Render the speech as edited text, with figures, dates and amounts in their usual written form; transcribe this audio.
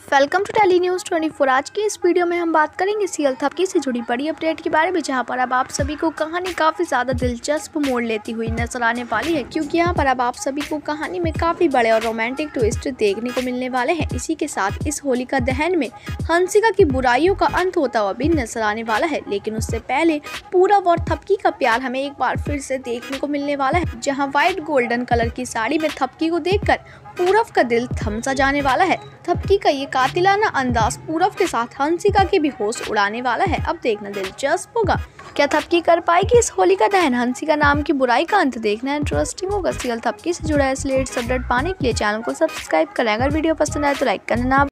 Welcome to daily news 24। आज की इस वीडियो में हम बात करेंगे सीरियल थपकी से जुड़ी बड़ी अपडेट के बारे में, जहां पर अब आप सभी को कहानी काफ़ी ज़्यादा दिलचस्प मोड़ लेती हुई नजर आने वाली है, क्योंकि यहां पर अब आप सभी को कहानी में काफ़ी बड़े और रोमांटिक ट्विस्ट देखने को मिलने वाले हैं। इसी के साथ इस होलिका दहन में हंसिका की बुराइयों का अंत होता हुआ भी नजर आने वाला है, लेकिन उससे पहले पूरब और थपकी का प्यार हमें एक बार फिर से देखने को मिलने वाला है, जहाँ व्हाइट गोल्डन कलर की साड़ी में थपकी को देखकर पूरब का दिल थम सा जाने वाला है। थपकी का ये कातिलाना अंदाज पूरब के साथ हंसिका के भी होश उड़ाने वाला है। अब देखना दिलचस्प होगा, क्या थपकी कर पाएगी इस होलिका दहन हंसिका नाम की बुराई का अंत। देखना इंटरेस्टिंग होगा। सीरियल थपकी से जुड़ा इस लेटेस्ट अपडेट पाने के लिए चैनल को सब्सक्राइब करें। अगर वीडियो पसंद आए तो लाइक करना ना